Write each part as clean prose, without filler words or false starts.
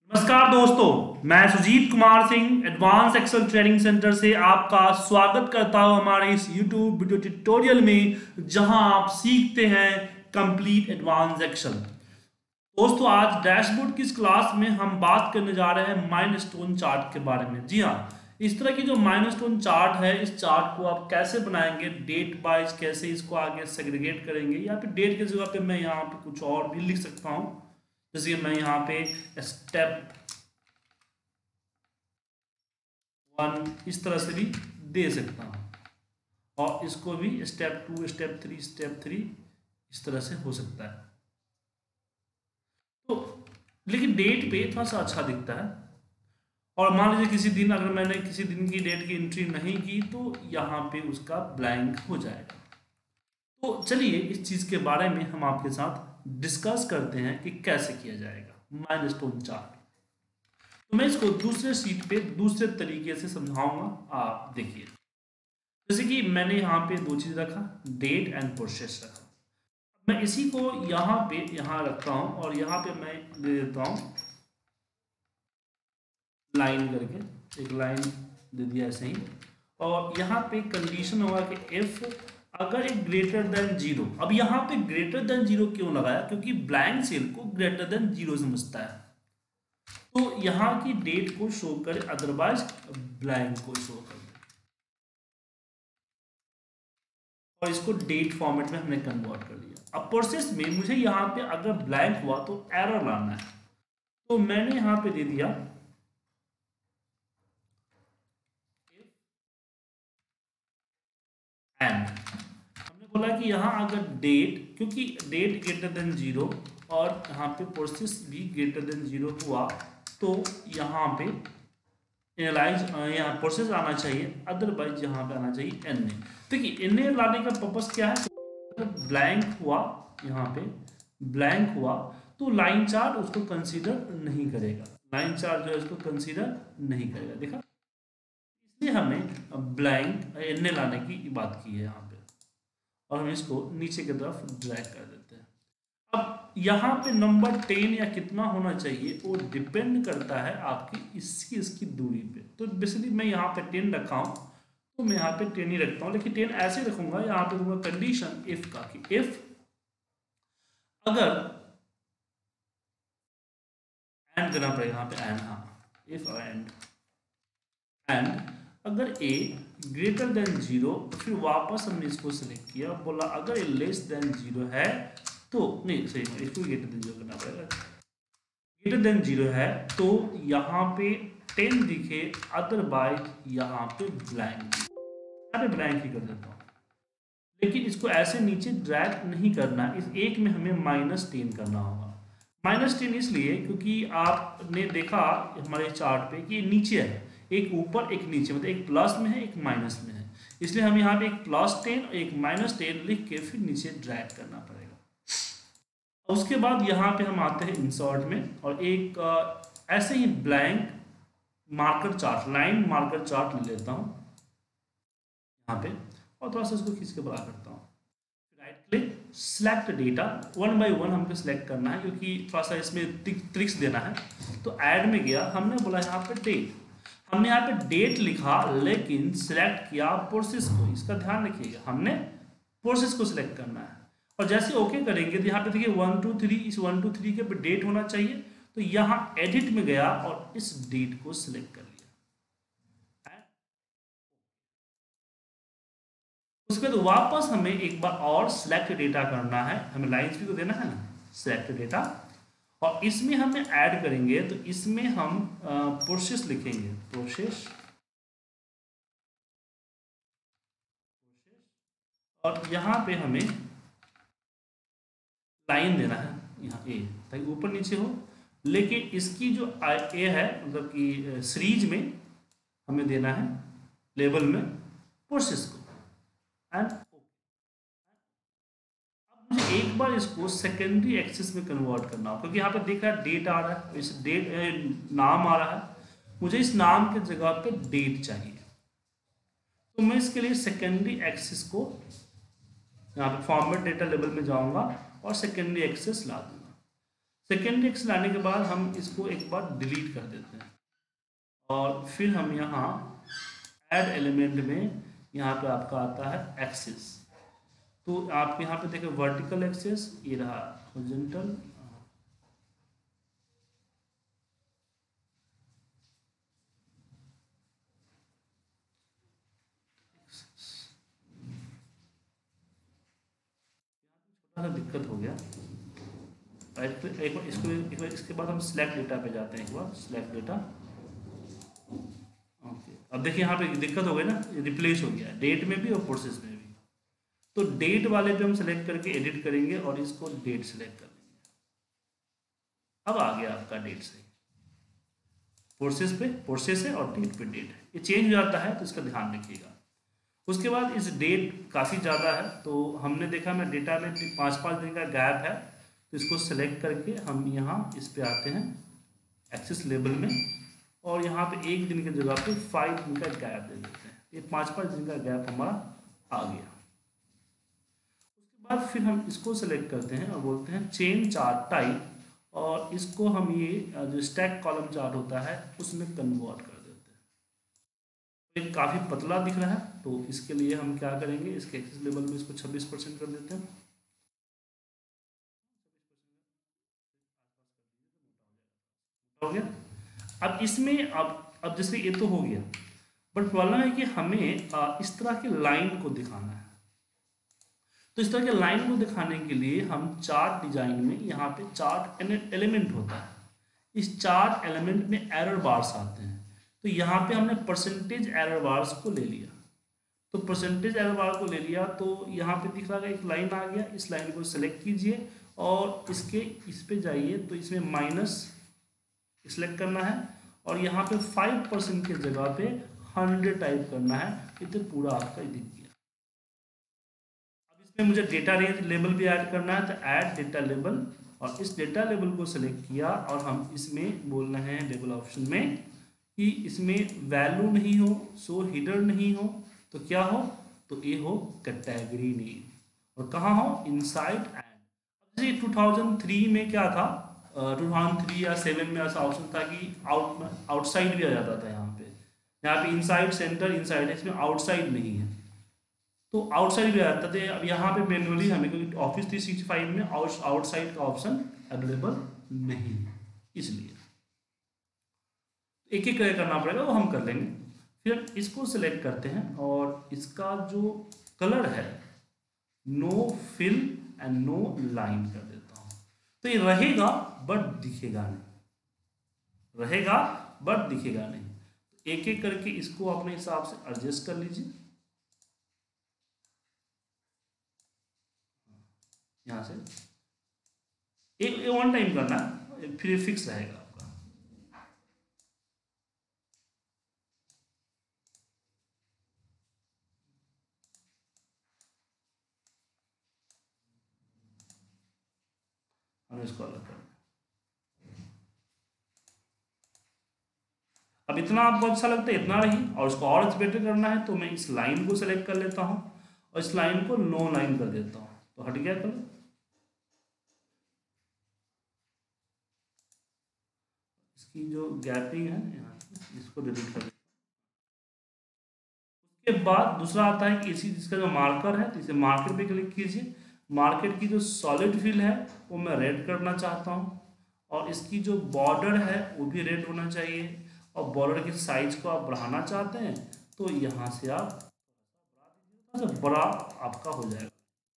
नमस्कार दोस्तों, मैं Sujeet Kumar Singh advance excel training centre से आपका स्वागत करता हूं हमारे इस यूट्यूब वीडियो ट्यूटोरियल में, जहां आप सीखते हैं कंप्लीट एडवांस एक्सेल। दोस्तों, आज डैशबोर्ड की इस क्लास में हम बात करने जा रहे हैं माइलस्टोन चार्ट के बारे में। जी हाँ, इस तरह की जो माइलस्टोन चार्ट है, इस चार्ट को आप कैसे बनाएंगे, डेट वाइज कैसे इसको आगे सेग्रीगेट करेंगे, या फिर डेट की जगह पे मैं यहाँ पे कुछ और भी लिख सकता हूँ। जैसे मैं यहाँ पे स्टेप 1 इस तरह से भी दे सकता हूँ, और इसको भी स्टेप 2 स्टेप 3 इस तरह से हो सकता है। तो लेकिन डेट पे थोड़ा सा अच्छा दिखता है। और मान लीजिए किसी दिन अगर मैंने किसी दिन की डेट की एंट्री नहीं की तो यहाँ पे उसका ब्लैंक हो जाएगा। तो चलिए इस चीज़ के बारे में हम आपके साथ डिस्कस करते हैं कि कैसे किया जाएगा माइलस्टोन चार्ट। तो मैं इसको दूसरे शीट पे दूसरे तरीके से समझाऊंगा, आप देखिए। जैसे कि मैंने यहाँ पे दो चीज रखा, डेट एंड प्रोसेस रखा। मैं इसी को यहाँ पे यहाँ रखता हूँ, और यहाँ पे मैं दे देता हूँ लाइन करके, एक लाइन दे दिया ऐसे ही। और यहाँ पे कंडीशन होगा कि इफ अगर एक ग्रेटर देन जीरो। अब यहाँ पे ग्रेटर देन जीरो क्यों लगाया? क्योंकि ब्लैंक सेल को ग्रेटर देन जीरो समझता है, तो यहाँ की डेट को शो करे, अदरवाइज ब्लैंक को शो करे। और इसको डेट फॉर्मेट में हमने कन्वर्ट कर लिया। अब प्रोसेस में मुझे यहाँ पे अगर ब्लैंक हुआ तो एरर लाना है, तो मैंने यहाँ पे दे दिया एंड। हमने बोला कि यहाँ अगर डेट, क्योंकि डेट ग्रेटर देन जीरो और यहाँ पे प्रोसेस भी ग्रेटर देन जीरो हुआ, तो यहाँ पे एनालाइज यहाँ प्रोसेस आना चाहिए, अदरवाइज यहाँ पे आना चाहिए एन ए। देखिए एन ए लाने का पर्पस क्या है? ब्लैंक हुआ, यहाँ पे ब्लैंक हुआ तो लाइन चार्ट उसको कंसीडर नहीं करेगा, लाइन चार्ट जो है उसको कंसीडर नहीं करेगा। देखा, इसलिए हमें ब्लैंक एन ए लाने की बात की है यहाँ पे, और हम इसको नीचे की तरफ ड्रैग कर देते हैं। अब यहाँ पे नंबर 10 या कितना होना चाहिए वो डिपेंड करता है आपकी इसकी दूरी पे। तो बेसिकली मैं यहाँ पे 10 रखा हूँ, तो मैं यहाँ पे 10 ही रखता हूँ, लेकिन 10 ऐसे रखूंगा, यहाँ पे दूंगा कंडीशन इफ का, कि इफ अगर एंड देना पड़ेगा यहाँ पे एंड, हाँ इफ एंड अगर ए ग्रेटर देन जीरो, तो फिर वापस हमने इसको सिलेक्ट किया, बोला अगर ए लेस देन जीरो है तो नहीं, सही इसको ग्रेटर देन जीरो करना पड़ेगा। ग्रेटर देन जीरो है तो यहाँ पे 10 दिखे, अदरवाइज यहाँ पे ब्लैंक, यहाँ पे ब्लैंक ही कर देता हूँ। लेकिन इसको ऐसे नीचे ड्रैग नहीं करना, इस एक में हमें -10 करना होगा। -10 इसलिए क्योंकि आपने देखा हमारे चार्ट पे कि नीचे है, एक ऊपर एक नीचे, मतलब एक प्लस में है एक माइनस में है, इसलिए हम यहाँ पे एक +10 और एक -10 लिख के फिर नीचे ड्रैग करना पड़ेगा। उसके बाद यहाँ पे हम आते हैं इंसर्ट में, और एक ऐसे ही blank marker chart, line marker chart ले लेता हूँ यहाँ पे, और थोड़ा सा इसको खींच के बड़ा करता हूँ। Right click, select data, 1 by 1 हमको सिलेक्ट करना है, क्योंकि थोड़ा सा इसमें ट्रिक्स देना है। तो ऐड में गया, हमने बोला यहाँ पे डेट, हमने यहाँ पे डेट लिखा, लेकिन सिलेक्ट किया प्रोसेस को। इसका ध्यान रखिएगा, हमने प्रोसेस को सिलेक्ट करना है, और जैसे ओके करेंगे तो यहाँ पे देखिए 1 2 3, इस 1 2 3 के पे डेट होना चाहिए, तो यहाँ एडिट में गया और इस डेट को सिलेक्ट कर लिया। उसके बाद वापस हमें एक बार और सिलेक्ट डेटा करना है, हमें लाइन्स भी तो देना है ना, सिलेक्ट डेटा, और इसमें हमें ऐड करेंगे, तो इसमें हम प्रोसेस लिखेंगे, प्रोसेस, और यहाँ पे हमें लाइन देना है यहाँ ए, ताकि ऊपर नीचे हो, लेकिन इसकी जो ए है, मतलब कि सीरीज में हमें देना है लेवल में प्रोसेस को। एंड अब मुझे एक बार इसको सेकेंडरी एक्सेस में कन्वर्ट करना हो, क्योंकि यहाँ पे देखा डेट आ रहा है, इस डेट नाम आ रहा है, मुझे इस नाम के जगह पे डेट चाहिए, तो मैं इसके लिए सेकेंडरी एक्सेस को यहाँ पे फॉर्मेट डेटा लेवल में जाऊंगा और सेकेंडरी एक्सेस ला दूंगा। सेकेंडरी एक्सेस लाने के बाद हम इसको एक बार डिलीट कर देते हैं और फिर हम यहाँ ऐड एलिमेंट में यहाँ पे आपका आता है एक्सेस। तो आप यहाँ पे देखें वर्टिकल एक्सेस, ये रहा हॉरिजॉन्टल, थोड़ा सा दिक्कत हो गया। एक बार इसके बाद हम सिलेक्ट डेटा पे जाते हैं, एक बार सिलेक्ट डेटा। ओके, अब देखिए यहाँ पे दिक्कत हो गई ना, रिप्लेस हो गया डेट में भी और प्रोसेस में भी। तो डेट वाले पे हम सेलेक्ट करके एडिट करेंगे और इसको डेट सेलेक्ट कर देंगे। अब आ गया आपका डेट से, प्रोसेस पे प्रोसेस है और डेट पे डेट है, ये चेंज हो जाता है तो इसका ध्यान रखिएगा। उसके बाद इस डेट काफ़ी ज़्यादा है तो हमने देखा मैं डेटा में 5-5 दिन का गैप है, तो इसको सेलेक्ट करके हम यहाँ इस पे आते हैं एक्सेस लेबल में और यहाँ पे 1 दिन की जगह पे 5 दिन का गैप दे देते हैं। ये 5-5 दिन का गैप हमारा आ गया। उसके बाद फिर हम इसको सेलेक्ट करते हैं और बोलते हैं चेंज चार्ट टाइप, और इसको हम ये जो स्टैक कॉलम चार्ट होता है उसमें कन्वर्ट कर देते हैं। ये काफ़ी पतला दिख रहा है तो इसके लिए हम क्या करेंगे, इसके एक्सेस लेवल में इसको 26% कर देते हैं। हो गया। अब इसमें अब जैसे ये तो हो गया, बट प्रॉब्लम है कि हमें इस तरह की लाइन को दिखाना है। तो इस तरह के लाइन को दिखाने के लिए हम चार्ट डिजाइन में यहाँ पे चार्ट एलिमेंट होता है, इस चार्ट एलिमेंट में एरर बार्स आते हैं। तो यहाँ पे हमने परसेंटेज एरर बार्स को ले लिया, तो परसेंटेज एरर बार को ले लिया तो यहाँ पे दिख रहा है एक लाइन आ गया। इस लाइन को सेलेक्ट कीजिए और इस पे जाइए तो इसमें माइनस सिलेक्ट करना है और यहाँ पे 5% की जगह पे 100 टाइप करना है। इतना पूरा आपका दिख गया। अब इसमें मुझे डेटा रेंज लेबल भी ऐड करना है, तो ऐड डेटा लेबल, और इस डेटा लेबल को सिलेक्ट किया और हम इसमें बोल रहे हैं लेबल ऑप्शन में कि इसमें वैल्यू नहीं हो, शो हिडर नहीं हो, तो क्या हो, तो ये हो कैटेगरी नेम, और कहाँ हो, इनसाइड एंड। जैसे 2003 में क्या था, 2003 या 7 में ऐसा ऑप्शन था कि आउटसाइड भी आ जाता था यहाँ पे इनसाइड सेंटर इनसाइड है, इसमें आउटसाइड नहीं है तो आउटसाइड भी आ जाता था। अब यहाँ पे मैनुअली हमें, क्योंकि ऑफिस 365 में आउटसाइड का ऑप्शन अवेलेबल नहीं है, इसलिए एक एक करना पड़ेगा, वो हम कर लेंगे। फिर इसको सिलेक्ट करते हैं और इसका जो कलर है no fill and no line कर देता हूँ। तो ये रहेगा बट दिखेगा नहीं, रहेगा बट दिखेगा नहीं। तो एक एक करके इसको अपने हिसाब से एडजस्ट कर लीजिए। यहाँ से एक 1 टाइम करना, फिर फिक्स रहेगा आपका। हम इसको अलग कर, अब इतना आपको अच्छा लगता है इतना रही, और उसको और बेटर करना है तो मैं इस लाइन को सेलेक्ट कर लेता हूँ और इस लाइन को नो लाइन कर देता हूँ, तो हट गया कलर। इसकी जो गैपिंग है यहाँ, इसको डिलीट कर। उसके बाद दूसरा आता है कि इसी इसका जो मार्कर है, तो इसे मार्कर पे क्लिक कीजिए। मार्केट की जो सॉलिड फिल है वो मैं रेड करना चाहता हूँ, और इसकी जो बॉर्डर है वो भी रेड होना चाहिए, और बॉर्डर की साइज को आप बढ़ाना चाहते हैं तो यहाँ से आप बड़ा आपका हो जाएगा।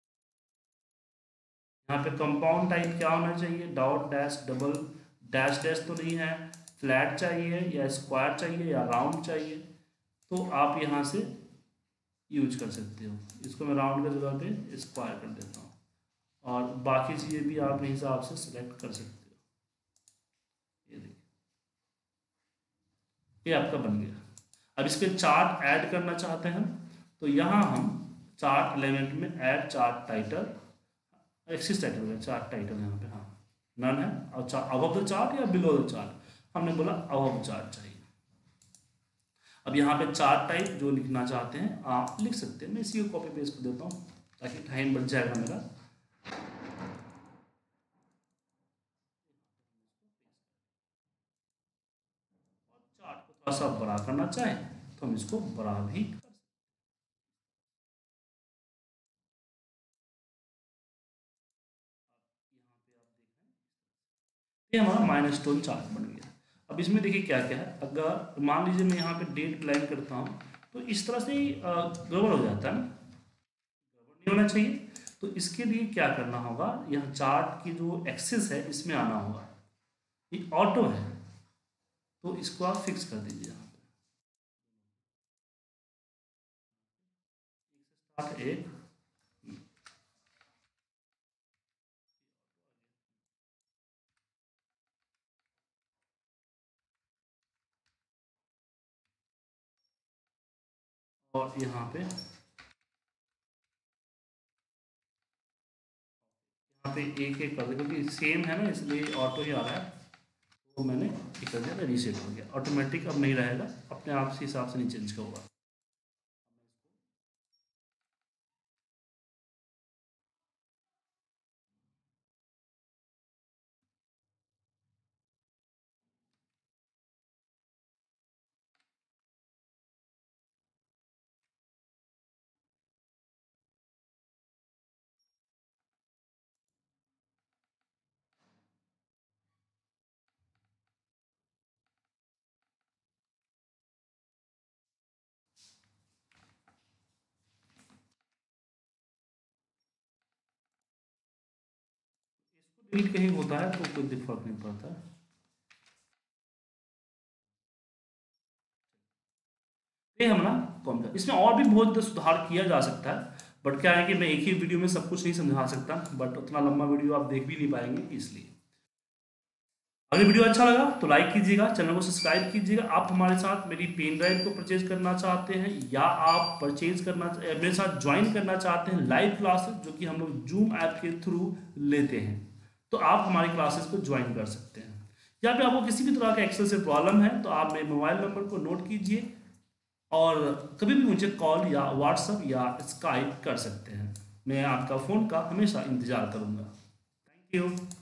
यहाँ पे कंपाउंड टाइप क्या होना चाहिए, dot dash double dash dash तो नहीं है, फ्लैट चाहिए या स्क्वायर चाहिए या राउंड चाहिए, तो आप यहाँ से यूज कर सकते हो। इसको मैं राउंड के जगह पे स्क्वायर कर देता हूँ, और बाकी चीज़ें भी आप अपने हिसाब से सिलेक्ट कर सकते हो। ये देखिए, ये आपका बन गया। अब इस पर चार्ट ऐड करना चाहते हैं तो यहाँ हम चार्ट एलिमेंट में add chart title, axis title है, चार्ट टाइटल यहाँ पे हाँ नन है, और अबव द चार्ट या बिलो द चार्ट, हमने बोला अबव चार्ट चाहिए। अब यहाँ पे चार्ट टाइप जो लिखना चाहते हैं आप लिख सकते हैं, मैं इसी को कॉपी पेस्ट कर देता हूँ ताकि टाइम बच जाएगा मेरा। चार्ट को थोड़ा सा बड़ा करना चाहे तो हम इसको बड़ा भी कर सकते हैं। ये हमारा माइलस्टोन चार्ट बन गया। अब इसमें देखिए क्या क्या है, अगर मान लीजिए मैं यहाँ पे डेट लाइन करता हूँ तो इस तरह से ही गड़बड़ हो जाता है ना, गड़बड़ नहीं होना चाहिए। तो इसके लिए क्या करना होगा, यहाँ चार्ट की जो एक्सिस है इसमें आना होगा, ये ऑटो है तो इसको आप फिक्स कर दीजिए यहाँ पे स्टार्ट एक। और यहाँ पे एक एक कर दे क्योंकि सेम है ना इसलिए ऑटो ही आ रहा है। तो मैंने ये कर दिया, रीसेट हो गया ऑटोमेटिक, अब नहीं रहेगा, अपने आप से हिसाब से नहीं चेंज होगा। डिलीट कहीं होता है तो कोई फर्क नहीं पड़ता। ये हम ना कौन सा, इसमें और भी बहुत सुधार किया जा सकता है, बट क्या है कि मैं एक ही वीडियो में सब कुछ नहीं समझा सकता, बट उतना लंबा वीडियो आप देख भी नहीं पाएंगे इसलिए। अगर वीडियो अच्छा लगा तो लाइक कीजिएगा, चैनल को सब्सक्राइब कीजिएगा। आप हमारे साथ मेरी पेन ड्राइव को परचेज करना चाहते हैं या आप परचेज करना मेरे साथ ज्वाइन करना चाहते हैं लाइव क्लासेस जो कि हम लोग जूम ऐप के थ्रू लेते हैं, तो आप हमारी क्लासेस को ज्वाइन कर सकते हैं। या फिर आपको किसी भी तरह का एक्सेल से प्रॉब्लम है तो आप मेरे मोबाइल नंबर को नोट कीजिए और कभी भी मुझे कॉल या व्हाट्सअप या स्काइप कर सकते हैं। मैं आपका फ़ोन का हमेशा इंतज़ार करूँगा। Thank you.